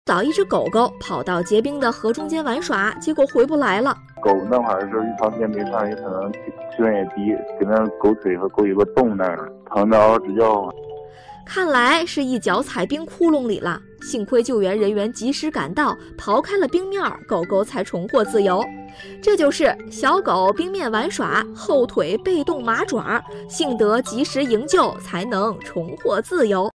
早一只狗狗跑到结冰的河中间玩耍，结果回不来了。 狗那会儿是一长时间没上，也可能气温也低，跟那狗腿和狗尾巴冻那儿，疼得嗷嗷直叫。 看来是一脚踩冰窟窿里了，幸亏救援人员及时赶到，刨开了冰面，狗狗才重获自由。这就是小狗冰面玩耍，后腿被冻麻爪，幸得及时营救，才能重获自由。